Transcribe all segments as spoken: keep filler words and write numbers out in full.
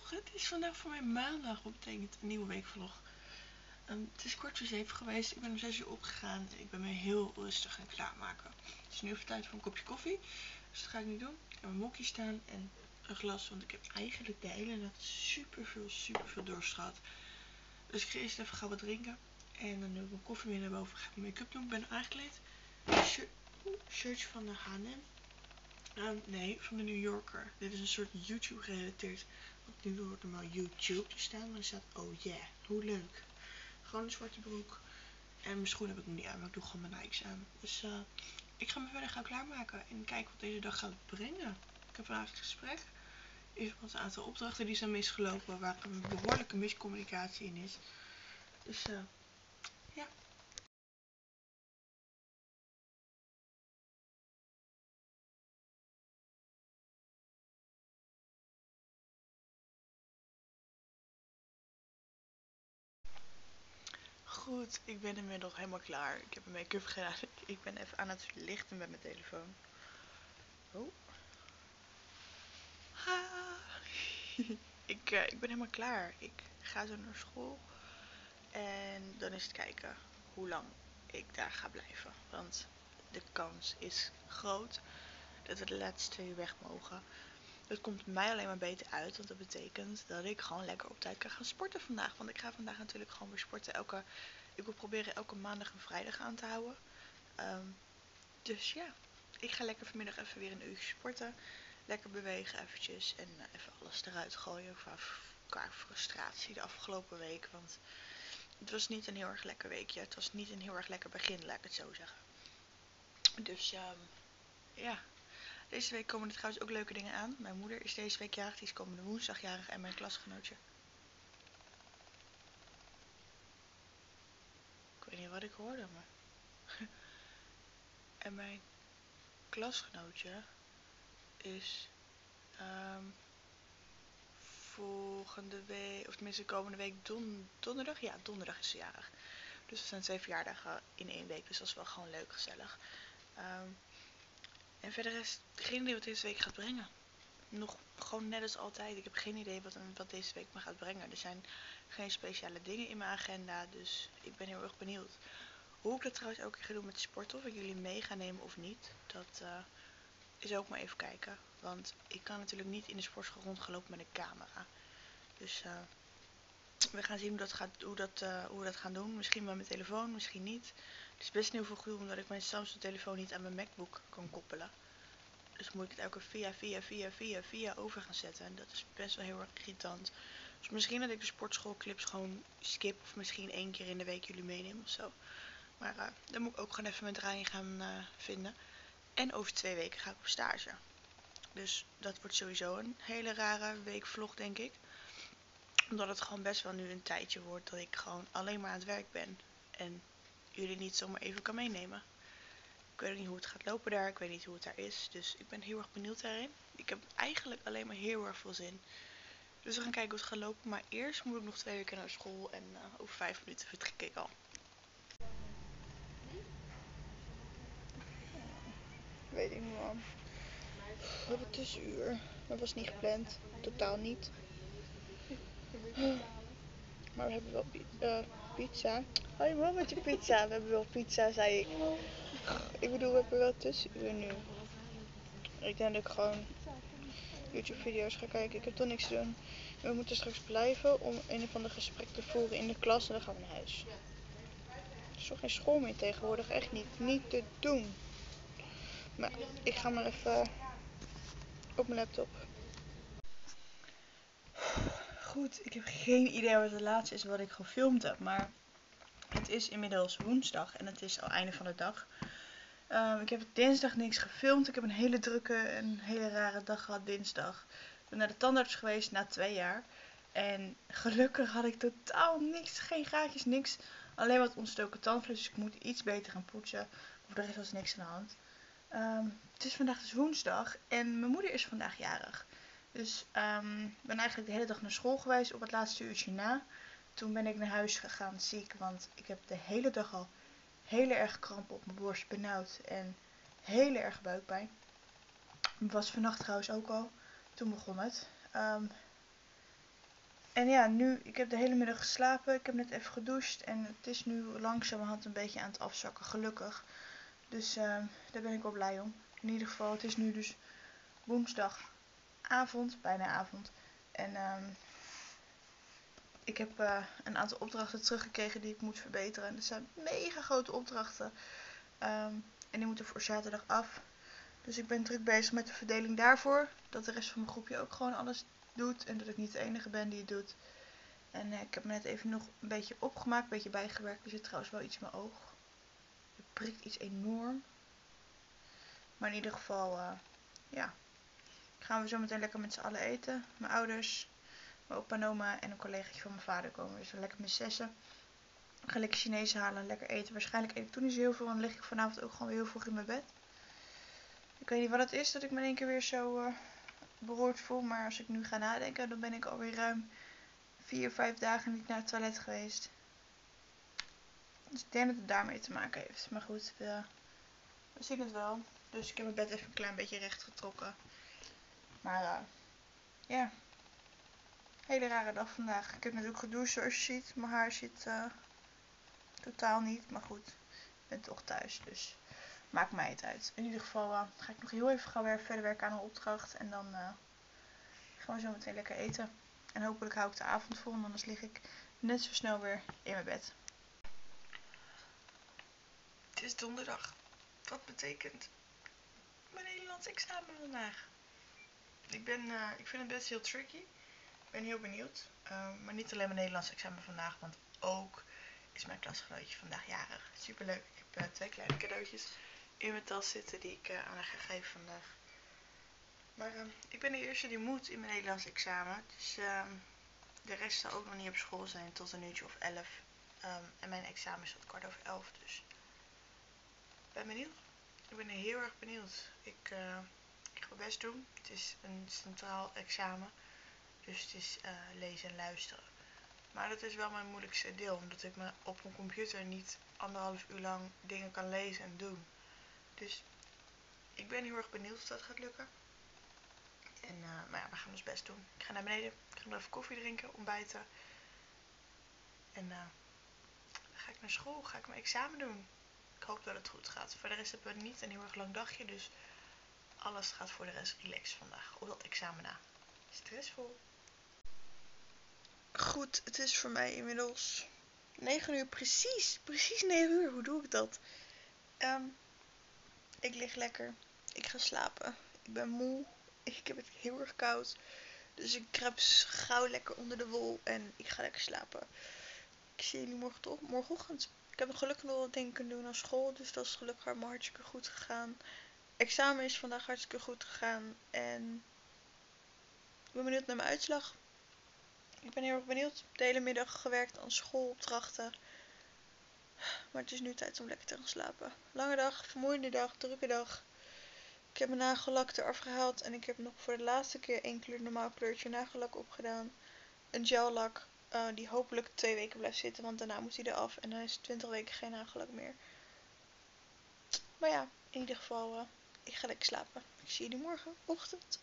weekvlog. Het is vandaag voor mij maandag, wat betekent een nieuwe weekvlog. Um, het is kwart voor zeven geweest, ik ben om zes uur opgegaan en ik ben me heel rustig aan klaarmaken. Het is nu even tijd voor een kopje koffie, dus dat ga ik nu doen. Ik heb een mokje staan en een glas, want ik heb eigenlijk de hele nacht super veel, super veel dorst gehad. Dus ik ga eerst even gaan wat drinken en dan doe ik mijn koffie weer naar boven, ga ik mijn make-up doen, ik ben aangekleed. Shirt, shirtje van de H en M. Um, nee, van de New Yorker. Dit is een soort YouTube gerelateerd. Want nu wordt er maar YouTube te staan, maar er staat oh yeah, hoe leuk. Gewoon een zwarte broek. En mijn schoenen heb ik nog niet aan, maar ik doe gewoon mijn Nikes aan. Dus uh, ik ga me verder gaan klaarmaken en kijken wat deze dag gaat brengen. Ik heb vandaag een gesprek. Er is een aantal opdrachten die zijn misgelopen, waar een behoorlijke miscommunicatie in is. Dus uh, ja. Goed, ik ben inmiddels helemaal klaar. Ik heb mijn make-up gedaan. Ik ben even aan het lichten met mijn telefoon. Oh. Ha. ik, uh, ik ben helemaal klaar. Ik ga zo naar school. En dan is het kijken hoe lang ik daar ga blijven. Want de kans is groot dat we de laatste twee uur weg mogen. Dat komt mij alleen maar beter uit. Want dat betekent dat ik gewoon lekker op tijd kan gaan sporten vandaag. Want ik ga vandaag natuurlijk gewoon weer sporten. Elke, ik wil proberen elke maandag en vrijdag aan te houden. Um, dus ja, ik ga lekker vanmiddag even weer een uurtje sporten. Lekker bewegen eventjes en uh, even alles eruit gooien qua, qua frustratie de afgelopen week. Want het was niet een heel erg lekker weekje. Het was niet een heel erg lekker begin, laat ik het zo zeggen. Dus um, ja, deze week komen er trouwens ook leuke dingen aan. Mijn moeder is deze week jarig, die is komende woensdag jarig en mijn klasgenootje. Ik weet niet wat ik hoorde, maar... en mijn klasgenootje is... Um, volgende week, of tenminste komende week don, donderdag. Ja, donderdag is ze jarig. Dus er zijn twee verjaardagen in één week. Dus dat is wel gewoon leuk, gezellig. Um, en verder is geen idee wat deze week gaat brengen. Nog gewoon net als altijd. Ik heb geen idee wat, wat deze week me gaat brengen. Er zijn geen speciale dingen in mijn agenda. Dus ik ben heel erg benieuwd. Hoe ik dat trouwens elke keer ga doen met sporten. Of ik jullie mee ga nemen of niet. Dat uh, is ook maar even kijken. Want ik kan natuurlijk niet in de sportschool rondgelopen met een camera. Dus uh, we gaan zien hoe, dat gaat, hoe, dat, uh, hoe we dat gaan doen. Misschien met mijn telefoon, misschien niet. Het is best heel veel gedoe omdat ik mijn Samsung telefoon niet aan mijn MacBook kan koppelen. Dus moet ik het elke keer via, via, via, via, via over gaan zetten. En dat is best wel heel erg irritant. Dus misschien dat ik de sportschoolclips gewoon skip. Of misschien één keer in de week jullie meeneem of zo. Maar uh, dan moet ik ook gewoon even mijn draai gaan uh, vinden. En over twee weken ga ik op stage. Dus dat wordt sowieso een hele rare weekvlog, denk ik. Omdat het gewoon best wel nu een tijdje wordt dat ik gewoon alleen maar aan het werk ben. En jullie niet zomaar even kan meenemen. Ik weet niet hoe het gaat lopen daar. Ik weet niet hoe het daar is. Dus ik ben heel erg benieuwd daarin. Ik heb eigenlijk alleen maar heel erg veel zin. Dus we gaan kijken hoe het gaat lopen. Maar eerst moet ik nog twee weken naar school. En uh, over vijf minuten vertrek ik al. Weet ik niet, man. We hebben tussenuur. Dat was niet gepland. Totaal niet. Maar we hebben wel uh, pizza. Hoi man, met je pizza. We hebben wel pizza, zei ik. Ik bedoel, we hebben wel tussenuur nu. Ik denk dat ik gewoon YouTube video's ga kijken. Ik heb toch niks te doen. En we moeten straks blijven om een of ander gesprek te voeren in de klas. En dan gaan we naar huis. Er is toch geen school meer tegenwoordig. Echt niet. Niet te doen. Maar ik ga maar even op mijn laptop. Goed, ik heb geen idee wat het laatste is wat ik gefilmd heb. Maar het is inmiddels woensdag en het is al einde van de dag. Um, ik heb dinsdag niks gefilmd. Ik heb een hele drukke en hele rare dag gehad dinsdag. Ik ben naar de tandarts geweest na twee jaar. En gelukkig had ik totaal niks. Geen gaatjes, niks. Alleen wat ontstoken tandvlees. Dus ik moet iets beter gaan poetsen. Voor de rest was niks aan de hand. Um, het is vandaag dus woensdag. En mijn moeder is vandaag jarig. Dus um, ik ben eigenlijk de hele dag naar school geweest op het laatste uurtje na. Toen ben ik naar huis gegaan ziek. Want ik heb de hele dag al hele erg kramp op mijn borst, benauwd en hele erg buikpijn. Het was vannacht trouwens ook al. Toen begon het. Um, En ja, nu, ik heb de hele middag geslapen. Ik heb net even gedoucht. En het is nu langzamerhand een beetje aan het afzakken, gelukkig. Dus uh, daar ben ik wel blij om. In ieder geval, het is nu dus woensdagavond, bijna avond. En um, ik heb uh, een aantal opdrachten teruggekregen die ik moet verbeteren. En dat zijn mega grote opdrachten. Um, en die moeten voor zaterdag af. Dus ik ben druk bezig met de verdeling daarvoor. Dat de rest van mijn groepje ook gewoon alles doet. En dat ik niet de enige ben die het doet. En uh, ik heb me net even nog een beetje opgemaakt. Een beetje bijgewerkt. Er zit trouwens wel iets in mijn oog. Het prikt iets enorm. Maar in ieder geval, uh, ja. Gaan we zo meteen lekker met z'n allen eten. Mijn ouders, mijn opa en oma en een collegaatje van mijn vader komen. Dus we lekker met zessen. Ik ga lekker Chinees halen, lekker eten. Waarschijnlijk eet ik toen niet zo heel veel. En dan lig ik vanavond ook gewoon weer heel vroeg in mijn bed. Ik weet niet wat het is dat ik me in één keer weer zo uh, beroerd voel. Maar als ik nu ga nadenken, dan ben ik alweer ruim vier, vijf dagen niet naar het toilet geweest. Dus ik denk dat het daarmee te maken heeft. Maar goed, we, we zien het wel. Dus ik heb mijn bed even een klein beetje recht getrokken. Maar ja, uh, yeah. Hele rare dag vandaag. Ik heb natuurlijk gedoucht zoals je ziet. Mijn haar zit uh, totaal niet. Maar goed, ik ben toch thuis. Dus maakt mij het uit. In ieder geval uh, ga ik nog heel even gauw weer verder werken aan een opdracht. En dan uh, gaan we zo meteen lekker eten. En hopelijk hou ik de avond vol. Anders lig ik net zo snel weer in mijn bed. Het is donderdag. Wat betekent mijn Nederlands examen vandaag. Ik, ben, uh, ik vind het best heel tricky. Ik ben heel benieuwd. Uh, maar niet alleen mijn Nederlands examen vandaag. Want ook is mijn klasgenootje vandaag jarig. Superleuk. Ik heb uh, twee kleine cadeautjes in mijn tas zitten die ik uh, aan haar ga geven vandaag. Maar uh, ik ben de eerste die moet in mijn Nederlands examen. Dus uh, de rest zal ook nog niet op school zijn tot een uurtje of elf. Um, en mijn examen is tot kwart over elf. Dus ik ben benieuwd. Ik ben heel erg benieuwd. Ik, uh, ik ga mijn best doen. Het is een centraal examen. Dus het is uh, lezen en luisteren. Maar dat is wel mijn moeilijkste deel. Omdat ik me op een computer niet anderhalf uur lang dingen kan lezen en doen. Dus ik ben heel erg benieuwd of dat gaat lukken. En uh, maar ja, we gaan ons best doen. Ik ga naar beneden. Ik ga nog even koffie drinken, ontbijten. En uh, dan ga ik naar school. Ga ik mijn examen doen. Ik hoop dat het goed gaat. Voor de rest hebben we niet een heel erg lang dagje. Dus alles gaat voor de rest relaxed vandaag. Op dat examen na. Stressvol. Goed, het is voor mij inmiddels negen uur precies. Precies negen uur. Hoe doe ik dat? Um, ik lig lekker. Ik ga slapen. Ik ben moe. Ik heb het heel erg koud. Dus ik kruip gauw lekker onder de wol. En ik ga lekker slapen. Ik zie jullie morgen toch? Morgenochtend. Ik heb nog gelukkig nog wat dingen kunnen doen aan school. Dus dat is gelukkig allemaal hartstikke goed gegaan. Examen is vandaag hartstikke goed gegaan. En ik ben benieuwd naar mijn uitslag. Ik ben heel erg benieuwd. De hele middag gewerkt aan schoolopdrachten. Maar het is nu tijd om lekker te gaan slapen. Lange dag, vermoeiende dag, drukke dag. Ik heb mijn nagellak eraf gehaald. En ik heb nog voor de laatste keer één kleur normaal kleurtje nagellak opgedaan. Een gellak uh, die hopelijk twee weken blijft zitten. Want daarna moet hij eraf. En dan is het twintig weken geen nagellak meer. Maar ja, in ieder geval, uh, ik ga lekker slapen. Ik zie jullie morgenochtend.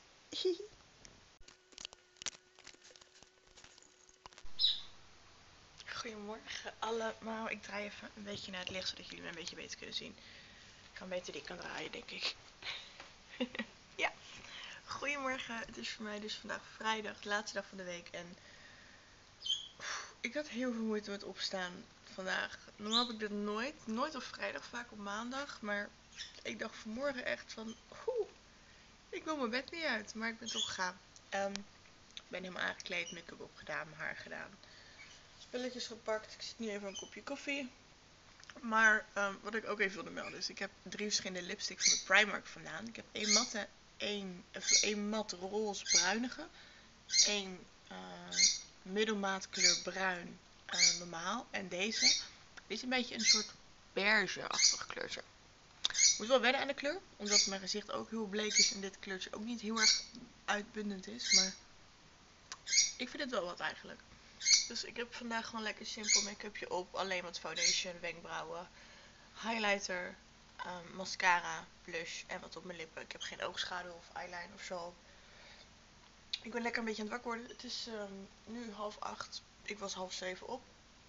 Goedemorgen allemaal. Ik draai even een beetje naar het licht, zodat jullie me een beetje beter kunnen zien. Ik kan beter die kan draaien, denk ik. Ja. Goedemorgen. Het is voor mij dus vandaag vrijdag, de laatste dag van de week. En pff, ik had heel veel moeite met opstaan vandaag. Normaal heb ik dat nooit. Nooit op vrijdag, vaak op maandag. Maar ik dacht vanmorgen echt van, oeh, ik wil mijn bed niet uit. Maar ik ben toch gegaan. Um, ik ben helemaal aangekleed, make-up opgedaan, mijn haar gedaan. Spulletjes gepakt. Ik zit nu even een kopje koffie. Maar um, wat ik ook even wilde melden is, ik heb drie verschillende lipsticks van de Primark vandaan. Ik heb één matte, één, één mat roze bruinige, één uh, middelmaat kleur bruin uh, normaal en deze. Dit is een beetje een soort beige-achtig kleurtje. Ik moet wel wennen aan de kleur, omdat mijn gezicht ook heel bleek is en dit kleurtje ook niet heel erg uitbundend is. Maar ik vind het wel wat eigenlijk. Dus ik heb vandaag gewoon lekker simpel make-upje op. Alleen wat foundation, wenkbrauwen, highlighter, um, mascara, blush en wat op mijn lippen. Ik heb geen oogschaduw of eyeliner of zo. Ik ben lekker een beetje aan het wakker worden. Het is um, nu half acht. Ik was half zeven op.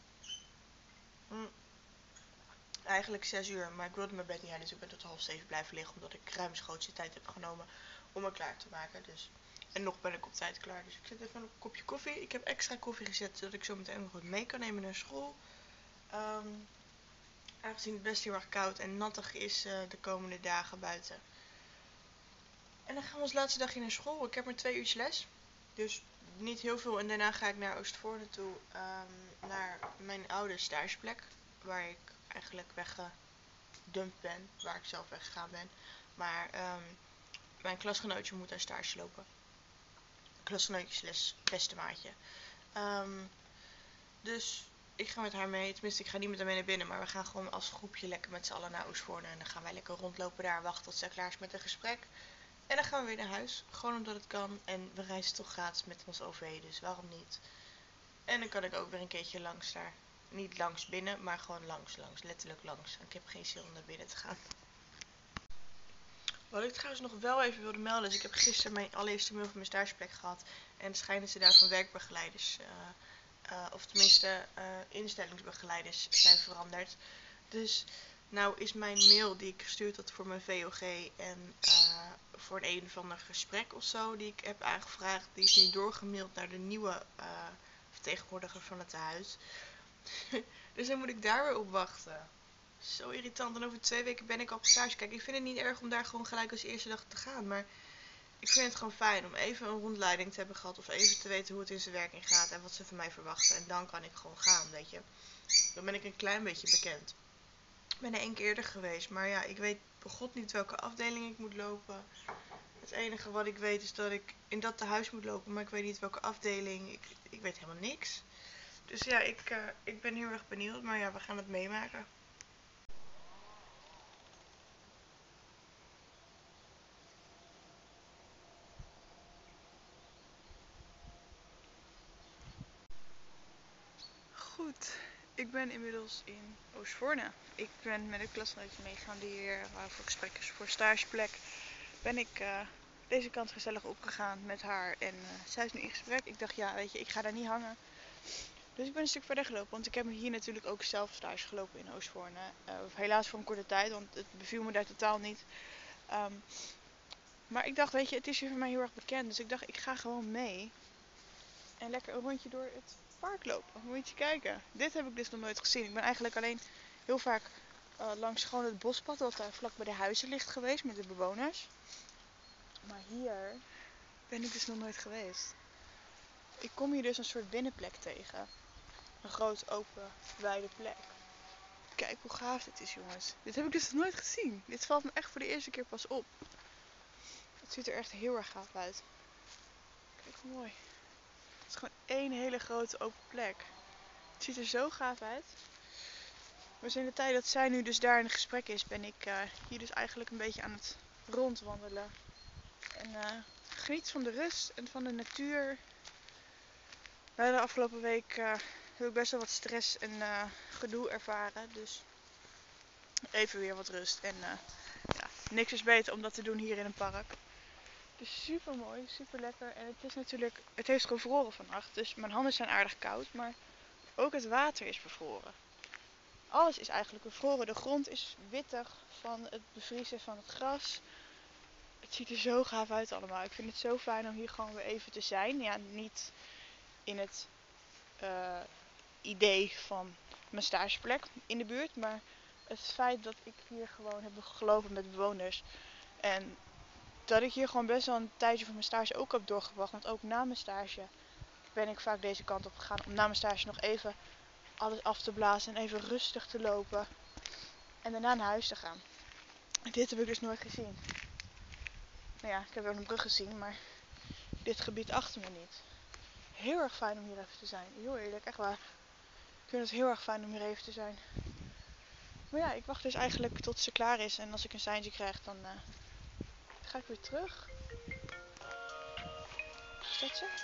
Mm. Eigenlijk zes uur, maar ik wilde mijn bed niet halen, dus ik ben tot half zeven blijven liggen. Omdat ik ruimschoots de tijd heb genomen om me klaar te maken. Dus. En nog ben ik op tijd klaar. Dus ik zet even op een kopje koffie. Ik heb extra koffie gezet, zodat ik zo meteen nog wat mee kan nemen naar school. Um, aangezien het best heel erg koud en nattig is uh, de komende dagen buiten. En dan gaan we ons laatste dagje naar school. Ik heb maar twee uur les. Dus niet heel veel. En daarna ga ik naar Oostvoorne toe. Um, naar mijn oude stageplek. Waar ik eigenlijk weggedumpt ben. Waar ik zelf weggegaan ben. Maar um, mijn klasgenootje moet aan stage lopen. Klasgenootjesles, beste maatje. Um, dus ik ga met haar mee. Tenminste, ik ga niet met haar mee naar binnen. Maar we gaan gewoon als groepje lekker met z'n allen naar Oostvoorne. En dan gaan wij lekker rondlopen daar. Wachten tot zij klaar is met een gesprek. En dan gaan we weer naar huis. Gewoon omdat het kan. En we reizen toch gratis met ons O V. Dus waarom niet? En dan kan ik ook weer een keertje langs daar. Niet langs binnen, maar gewoon langs, langs. Letterlijk langs. Ik heb geen zin om naar binnen te gaan. Wat ik trouwens nog wel even wilde melden is, ik heb gisteren mijn allereerste mail van mijn stageplek gehad. En schijnen ze daar van werkbegeleiders, uh, uh, of tenminste uh, instellingsbegeleiders zijn veranderd. Dus nou is mijn mail die ik gestuurd had voor mijn V O G en uh, voor een, een of ander gesprek of zo die ik heb aangevraagd, die is nu doorgemaild naar de nieuwe uh, vertegenwoordiger van het tehuis. Dus dan moet ik daar weer op wachten. Zo irritant. En over twee weken ben ik al op stage. Kijk, ik vind het niet erg om daar gewoon gelijk als eerste dag te gaan. Maar ik vind het gewoon fijn om even een rondleiding te hebben gehad. Of even te weten hoe het in zijn werking gaat. En wat ze van mij verwachten. En dan kan ik gewoon gaan, weet je. Dan ben ik een klein beetje bekend. Ik ben er één keer eerder geweest. Maar ja, ik weet god niet welke afdeling ik moet lopen. Het enige wat ik weet is dat ik in dat tehuis moet lopen. Maar ik weet niet welke afdeling. Ik, ik weet helemaal niks. Dus ja, ik, uh, ik ben heel erg benieuwd. Maar ja, we gaan het meemaken. Goed, ik ben inmiddels in Oostvoorne. Ik ben met een klasgenootje meegegaan die hier uh, voor gesprek is voor stageplek. Ben ik uh, deze kant gezellig opgegaan met haar en uh, zij is nu in gesprek. Ik dacht, ja, weet je, ik ga daar niet hangen. Dus ik ben een stuk verder gelopen, want ik heb hier natuurlijk ook zelf stage gelopen in Oostvoorne. Uh, helaas voor een korte tijd, want het beviel me daar totaal niet. Um, maar ik dacht, weet je, het is hier voor mij heel erg bekend, dus ik dacht, ik ga gewoon mee. En lekker een rondje door het park lopen. Moet je kijken. Dit heb ik dus nog nooit gezien. Ik ben eigenlijk alleen heel vaak uh, langs gewoon het bospad dat daar vlak bij de huizen ligt geweest met de bewoners. Maar hier ben ik dus nog nooit geweest. Ik kom hier dus een soort binnenplek tegen. Een groot open, wijde plek. Kijk hoe gaaf dit is, jongens. Dit heb ik dus nog nooit gezien. Dit valt me echt voor de eerste keer pas op. Het ziet er echt heel erg gaaf uit. Kijk hoe mooi. Het is gewoon één hele grote open plek. Het ziet er zo gaaf uit. Dus in de tijd dat zij nu dus daar in gesprek is, ben ik uh, hier dus eigenlijk een beetje aan het rondwandelen. En uh, geniet van de rust en van de natuur. Bij de afgelopen week uh, heb ik best wel wat stress en uh, gedoe ervaren. Dus even weer wat rust. En uh, ja, niks is beter om dat te doen hier in een park. Het is super mooi, super lekker. En het is natuurlijk, het heeft gevroren vannacht. Dus mijn handen zijn aardig koud. Maar ook het water is bevroren. Alles is eigenlijk bevroren. De grond is wittig van het bevriezen van het gras. Het ziet er zo gaaf uit allemaal. Ik vind het zo fijn om hier gewoon weer even te zijn. Ja, niet in het uh, idee van mijn stageplek in de buurt. Maar het feit dat ik hier gewoon heb gelopen met bewoners. En dat ik hier gewoon best wel een tijdje van mijn stage ook heb doorgebracht. Want ook na mijn stage ben ik vaak deze kant op gegaan. Om na mijn stage nog even alles af te blazen en even rustig te lopen. En daarna naar huis te gaan. Dit heb ik dus nooit gezien. Nou ja, ik heb wel een brug gezien, maar dit gebied achter me niet. Heel erg fijn om hier even te zijn. Heel eerlijk, echt waar. Ik vind het heel erg fijn om hier even te zijn. Maar ja, ik wacht dus eigenlijk tot ze klaar is. En als ik een seintje krijg, dan uh, ga ik weer terug. Is dat zo?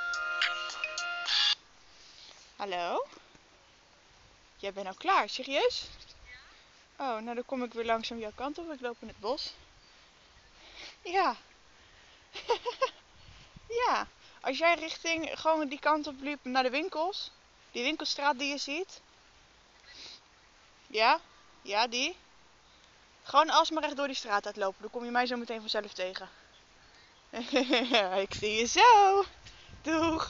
Hallo? Jij bent nou klaar, serieus? Oh, nou dan kom ik weer langzaam jouw kant op. Ik loop in het bos. Ja. Ja. als jij richting gewoon die kant op liep naar de winkels, die winkelstraat die je ziet. Ja, ja die. Gewoon alsmaar recht door die straat uitlopen, dan kom je mij zo meteen vanzelf tegen. Ik zie je zo. Doeg.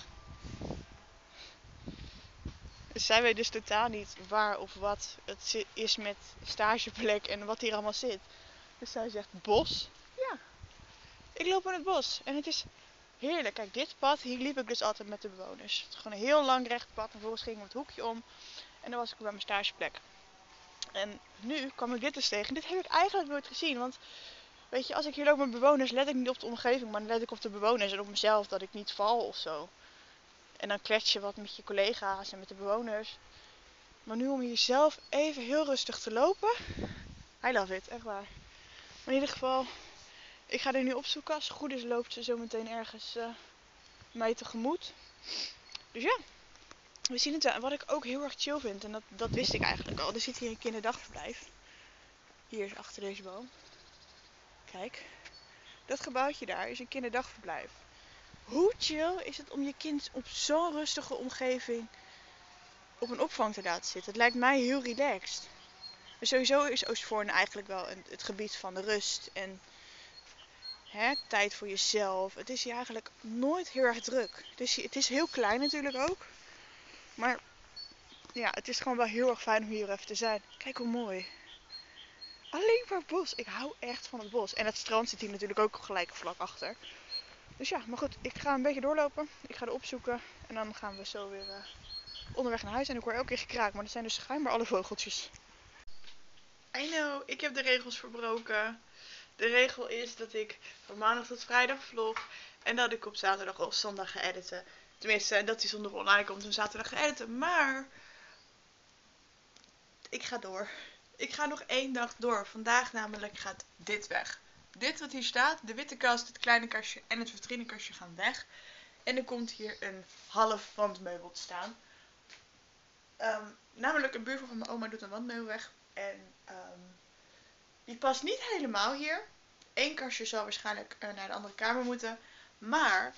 Dus zij weet dus totaal niet waar of wat het is met stageplek en wat hier allemaal zit. Dus zij zegt bos. Ja, ik loop in het bos en het is heerlijk. Kijk, dit pad, hier liep ik dus altijd met de bewoners. Het is gewoon een heel lang recht pad en vervolgens ging ik het hoekje om en dan was ik bij mijn stageplek. En nu kwam ik dit dus tegen. Dit heb ik eigenlijk nooit gezien, want weet je, als ik hier loop met bewoners, let ik niet op de omgeving, maar dan let ik op de bewoners en op mezelf, dat ik niet val of zo. En dan klets je wat met je collega's en met de bewoners. Maar nu om hier zelf even heel rustig te lopen, I love it, echt waar. Maar in ieder geval, ik ga er nu opzoeken. Als het goed is loopt ze zo meteen ergens uh, mij tegemoet. Dus ja, we zien het wel. En wat ik ook heel erg chill vind, en dat, dat wist ik eigenlijk al. Er zit hier een kinderdagverblijf. Hier is achter deze boom. Kijk, dat gebouwtje daar is een kinderdagverblijf. Hoe chill is het om je kind op zo'n rustige omgeving op een opvang te laten zitten? Het lijkt mij heel relaxed. Maar sowieso is Oostvoorne eigenlijk wel een, het gebied van de rust en hè, tijd voor jezelf. Het is hier eigenlijk nooit heel erg druk. Het is, het is heel klein natuurlijk ook. Maar ja, het is gewoon wel heel erg fijn om hier even te zijn. Kijk hoe mooi. Alleen maar bos. Ik hou echt van het bos. En het strand zit hier natuurlijk ook gelijk vlak achter. Dus ja, maar goed. Ik ga een beetje doorlopen. Ik ga er opzoeken. En dan gaan we zo weer uh, onderweg naar huis. En ik hoor elke keer gekraak. Maar dat zijn dus schijnbaar alle vogeltjes. I know, ik heb de regels verbroken. De regel is dat ik van maandag tot vrijdag vlog. En dat ik op zaterdag of zondag ga editen. Tenminste, dat die zondag online komt en zaterdag ga editen. Maar ik ga door. Ik ga nog één dag door. Vandaag namelijk gaat dit weg. Dit wat hier staat, de witte kast, het kleine kastje en het vitrinekastje gaan weg. En er komt hier een half wandmeubel te staan. Um, namelijk een buurvrouw van mijn oma doet een wandmeubel weg. En um, die past niet helemaal hier. Eén kastje zal waarschijnlijk uh, naar de andere kamer moeten. Maar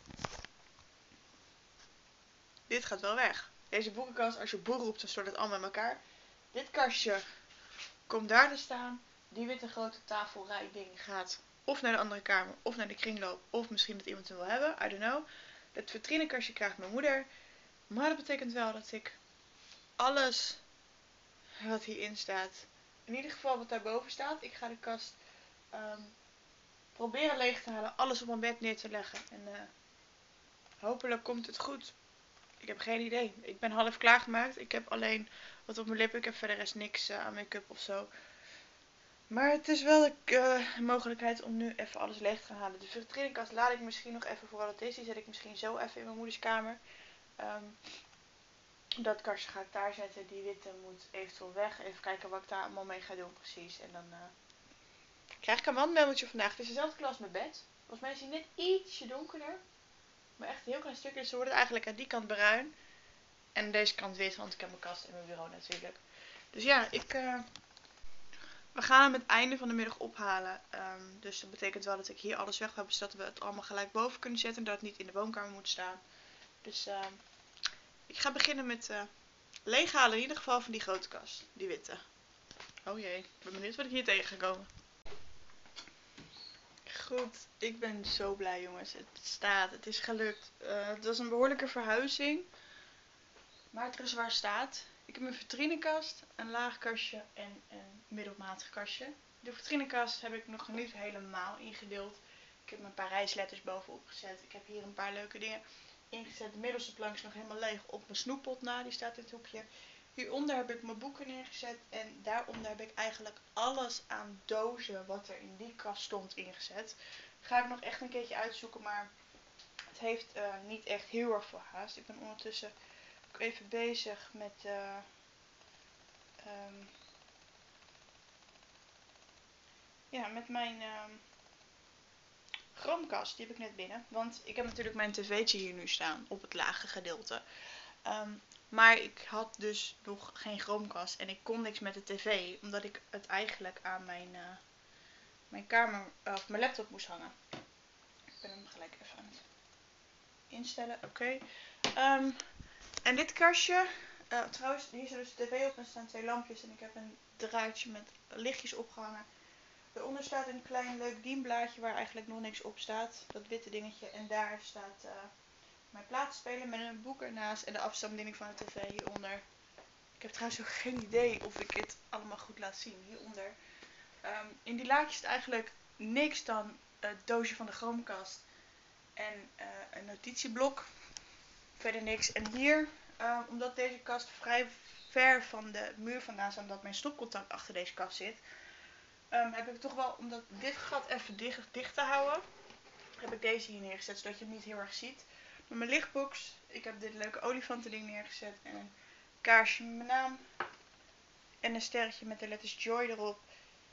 dit gaat wel weg. Deze boekenkast, als je boer roept, dan stort het allemaal in elkaar. Dit kastje komt daar te staan. Die witte grote tafelrijding gaat of naar de andere kamer of naar de kringloop. Of misschien dat iemand hem wil hebben. I don't know. Het vitrinekastje krijgt mijn moeder. Maar dat betekent wel dat ik alles wat hierin staat, in ieder geval wat daarboven staat. Ik ga de kast um, proberen leeg te halen. Alles op mijn bed neer te leggen. En uh, hopelijk komt het goed. Ik heb geen idee. Ik ben half klaargemaakt. Ik heb alleen wat op mijn lippen. Ik heb verder rest niks uh, aan make-up of zo. Maar het is wel de uh, mogelijkheid om nu even alles leeg te gaan halen. De vitrinekast laat ik misschien nog even voor wat het is. Die zet ik misschien zo even in mijn moeders kamer. Um, dat kastje ga ik daar zetten. Die witte moet eventueel weg. Even kijken wat ik daar allemaal mee ga doen precies. En dan uh, krijg ik een wandmeubeltje vandaag. Het is dezelfde kleur als mijn bed. Volgens mij is die net ietsje donkerder. Maar echt een heel klein stukje. Dus ze worden eigenlijk aan die kant bruin. En aan deze kant wit. Want ik heb mijn kast en mijn bureau natuurlijk. Dus ja, ik... Uh, We gaan hem het einde van de middag ophalen. Um, dus dat betekent wel dat ik hier alles weg heb. Zodat we het allemaal gelijk boven kunnen zetten. En dat het niet in de woonkamer moet staan. Dus uh, ik ga beginnen met uh, leeghalen in ieder geval van die grote kast. Die witte. Oh jee, ik ben benieuwd wat ik hier tegen ga komen. Goed, ik ben zo blij jongens. Het staat, het is gelukt. Uh, het was een behoorlijke verhuizing. Maar het is waar staat. Ik heb een vitrinekast, een laag kastje en een middelmatig kastje. De vitrinekast heb ik nog niet helemaal ingedeeld. Ik heb een paar reisletters bovenop gezet. Ik heb hier een paar leuke dingen ingezet. De middelste plank is nog helemaal leeg op mijn snoeppot na. Die staat in het hoekje. Hieronder heb ik mijn boeken neergezet. En daaronder heb ik eigenlijk alles aan dozen wat er in die kast stond ingezet. Ga ik nog echt een keertje uitzoeken. Maar het heeft uh, niet echt heel erg veel haast. Ik ben ondertussen ook even bezig met uh, um, ja, met mijn um, Chromecast. Die heb ik net binnen. Want ik heb natuurlijk mijn tv'tje hier nu staan op het lage gedeelte. Um, maar ik had dus nog geen Chromecast en ik kon niks met de tv. Omdat ik het eigenlijk aan mijn, uh, mijn kamer, of mijn laptop moest hangen. Ik ben hem gelijk even aan het instellen. Oké. Okay. Um, en dit kastje. Uh, trouwens, hier zit dus de tv op en staan twee lampjes. En ik heb een draadje met lichtjes opgehangen. Daaronder staat een klein leuk dienblaadje waar eigenlijk nog niks op staat. Dat witte dingetje. En daar staat uh, mijn platenspeler met een boek ernaast. En de afstandsbediening van de tv hieronder. Ik heb trouwens ook geen idee of ik het allemaal goed laat zien. Hieronder. Um, in die laadjes is eigenlijk niks dan het doosje van de Chromecast. En uh, een notitieblok. Verder niks. En hier, uh, omdat deze kast vrij ver van de muur vandaan staat, omdat mijn stopcontact achter deze kast zit, um, heb ik toch wel, om dat dit gat even dicht, dicht te houden, heb ik deze hier neergezet, zodat je het niet heel erg ziet. Met mijn lichtbox, ik heb dit leuke olifantending neergezet en een kaarsje met mijn naam. En een sterretje met de letters Joy erop.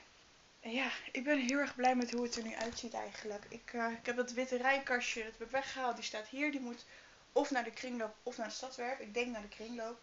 En ja, ik ben heel erg blij met hoe het er nu uitziet eigenlijk. Ik, uh, ik heb dat witte rijkastje, dat heb ik weggehaald, die staat hier. Die moet of naar de kringloop of naar de stadswerf. Ik denk naar de kringloop.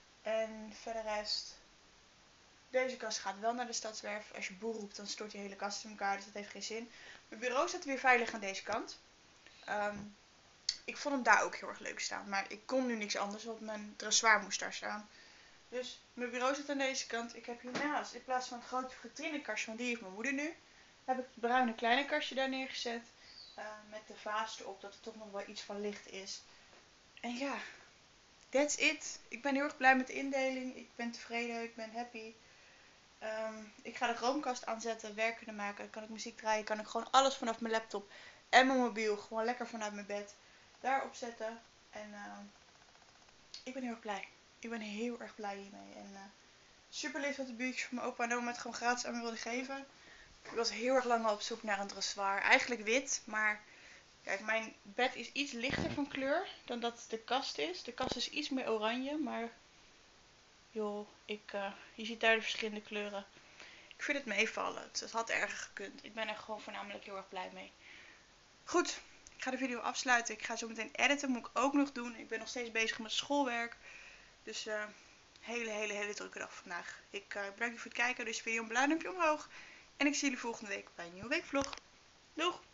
En verder rest, deze kast gaat wel naar de stadswerf. Als je boer roept, dan stort die hele kast in elkaar, dus dat heeft geen zin. Mijn bureau staat weer veilig aan deze kant. Um, ik vond hem daar ook heel erg leuk staan, maar ik kon nu niks anders, want mijn dressoir moest daar staan. Dus mijn bureau zit aan deze kant. Ik heb hiernaast, in plaats van het grote vitrinekastje, want die heeft mijn moeder nu, heb ik het bruine kleine kastje daar neergezet. Uh, met de vaas erop, dat er toch nog wel iets van licht is. En ja, that's it. Ik ben heel erg blij met de indeling. Ik ben tevreden, ik ben happy. Um, ik ga de Chromecast aanzetten, werk kunnen maken. Dan kan ik muziek draaien, kan ik gewoon alles vanaf mijn laptop en mijn mobiel, gewoon lekker vanuit mijn bed, daarop zetten. En uh, ik ben heel erg blij. Ik ben heel erg blij hiermee. En uh, super lief dat de buurtjes van mijn opa en oma het gewoon gratis aan me wilden geven. Ik was heel erg lang al op zoek naar een dressoir. Eigenlijk wit, maar kijk, mijn bed is iets lichter van kleur dan dat de kast is. De kast is iets meer oranje, maar joh, ik, uh, je ziet daar de verschillende kleuren. Ik vind het meevallen. Het, het had erger gekund. Ik ben er gewoon voornamelijk heel erg blij mee. Goed, ik ga de video afsluiten. Ik ga zo meteen editen, moet ik ook nog doen. Ik ben nog steeds bezig met schoolwerk. Dus uh, hele, hele, hele drukke dag vandaag. Ik uh, bedank je voor het kijken. Dus video een blauw duimpje omhoog. En ik zie jullie volgende week bij een nieuwe weekvlog. Doeg!